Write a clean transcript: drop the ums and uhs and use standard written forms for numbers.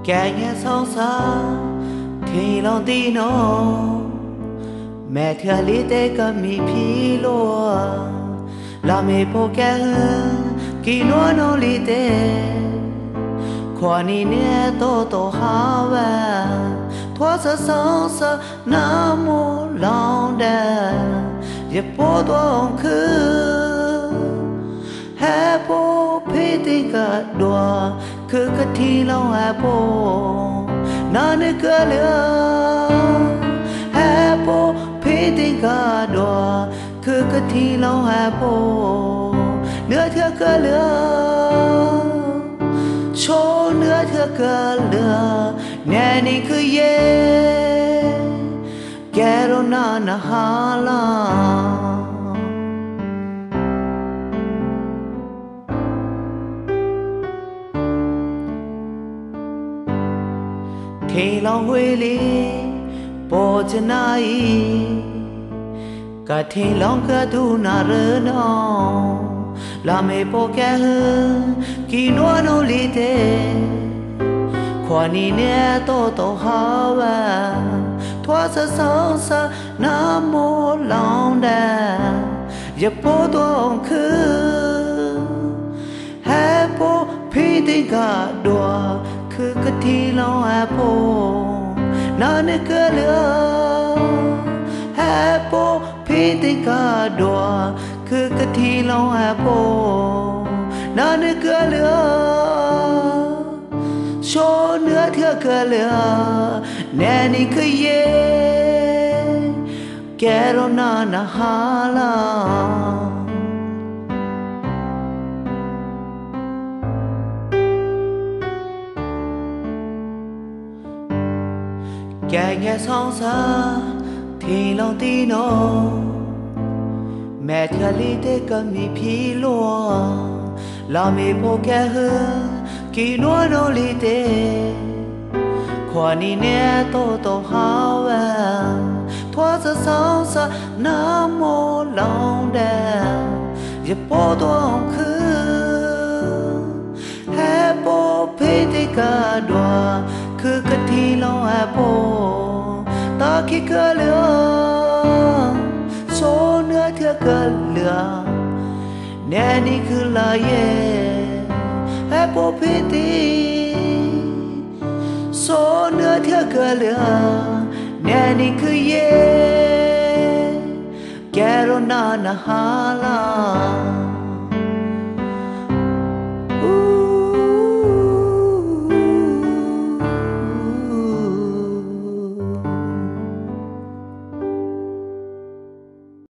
Kẻ nghe sâu xa thì lòng tin nó mẹ thưa lý tế cả mi phi lúa là mẹ bố kẻ hơn kỳ nó lý tế khoa ni nè tô hà và thoa sa sâu sa nam mô lòng đà dẹp bố ông khứ hè bố phê tình cả đùa cứ cái thi lâu hè bố nó nơi cửa lửa hè bố phê tình cả đùa cứ cái thi lâu hè bố nửa thưa cửa lửa số nửa thưa cửa lửa nè ni cứ ye kero na hala thì lòng huy lý bộ chân ai cả thì lòng cơ tu na rơ nó là mẹ bộ kẻ hơn kỳ nó lý thế khoa ni nè tô hà và thoa sa sâu sa nam mô lòng đà dẹp bố ông khứ hè bố phi tình cả đùa cứ cái thi lâu hè bố nó nơi cửa lửa hè bố phi tình cả đùa cứ cái thi lâu hè bố nó nơi cửa lửa số nữa thưa cửa lửa nè ni cứ ye kero na hala kẻ nghe sóng xa thì lòng tin nó mẹ thưa lý tế cầm mi phi lúa là mẹ bố kẻ hơn kỳ nó lý tế khoa ni nè tô hà và thoa sa sâu sa nam mô lòng đà dẹp bố ông khứ hè bố phê tế cả đùa cứ cái thi lâu hè bố ta khi cửa lửa số nữa thưa cửa lửa nè ni cứ là ye hè bố phê tế số nữa thưa cửa lửa nè ni cứ ye kero na hala